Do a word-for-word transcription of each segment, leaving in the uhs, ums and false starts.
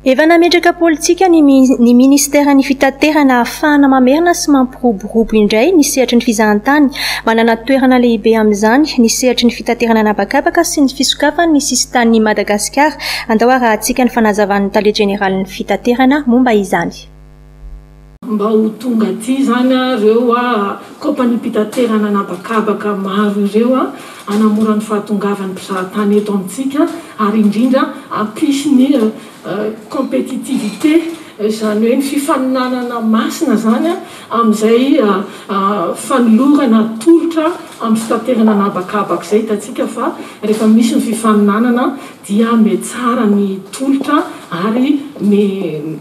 Efa nametraka politika ny, ny ministera ny fitaterana ahafahana mamerina sy mampiroborobo indray ny sehatry ny fizahantany, manana toerana lehibe amin'izany ny sehatry ny fitaterana anabakabaka sy ny fisokafany ny sisin-tanin'i Madagasikara. Andao arahantsika ny fanazavan'ny tale generalin'ny fitaterana momba izany. Mba ho tonga aty zany ireo a kompani-pitaterana anabakabaka maro ireo a anamora ny fahatongavan'ny mpizahatany eto amintsika ary indrindra ampisy ny compétitivité, izany hoe ny fifaninanana masina zany amin'izay fanolorana tolotra amin'ny fitaterana anabakabaka izay hitantsika fa rehefa misy ny fifaninanana dia metsara ny tolotra ary me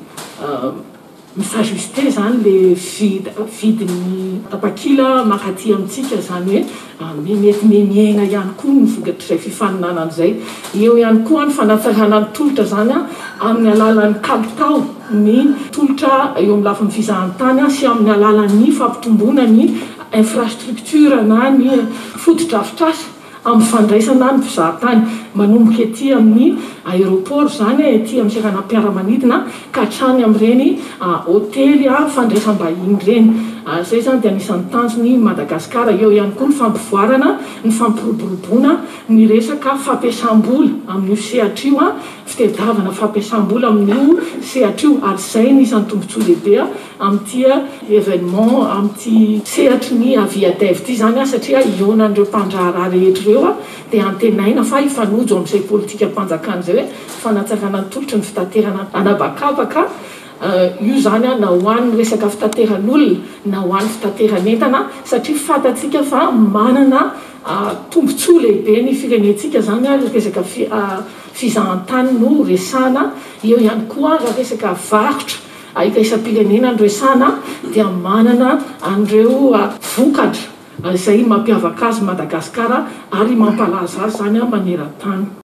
misajuste zany le vidiny tapakila makaty amintsika, zany hoe mety miaina ihany koa ny vokatr'izay fifaninanana izay. Eo ihany koa ny fanatsarana ny tolotra zany amin'ny alalan'ny kalitao ny tolotra eo amin'ny lafin'ny fizahantany sy amin'ny alalan'ny fampitomboana ny infrastructure na ny fotodrafitrasa amin'ny fandraisana ny mpizahatany manomboka ety amin'ny aéroport zany ety amin'ny seranam-piaramanidina ka hatrany amin'ireny hôtely fandraisam-bahiny ireny. Izay zany dia anisan'ny tanjony Madagasikara. Eo ihany koa ny fampivoarana ny fampiroboroboana ny resaka fampiasam-bola amin'io sehatra io, fitadiavana fampiasam-bola amin'io sehatra io, ary izay anisan'ny tombontsoa lehibe amin'ity événement amin'ity sehatry ny aviadev ity zany satria ionan'ireo mpandraharaha rehetra ireo dia antenaina fa hifanojo amin'izay politika mpanjakana izay hoe fanatsarana ny tolotra ny fitaterana anabakabaka. Io zany na ho an'ny resaka fitateran'olona na ho an'ny fitateran'entana, satria fantatsika fa manana tombontsoa lehibe ny firenentsika zany resaka fizahantany no resana. Eo ihany koa raha resaka varotra ika isam-pirenena no resana dia manana an'ireo vokatra izay mampiavaka azy Madagasikara ary mampalaza azy zany maneran-tany.